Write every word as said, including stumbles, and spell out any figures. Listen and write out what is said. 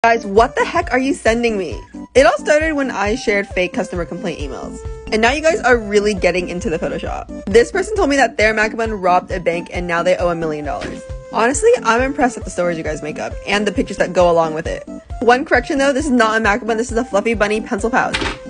Guys, what the heck are you sending me? It all started when I shared fake customer complaint emails. And now you guys are really getting into the Photoshop. This person told me that their MacBook robbed a bank and now they owe a million dollars. Honestly, I'm impressed at the stories you guys make up and the pictures that go along with it. One correction though, this is not a MacBook, this is a fluffy bunny pencil pouch.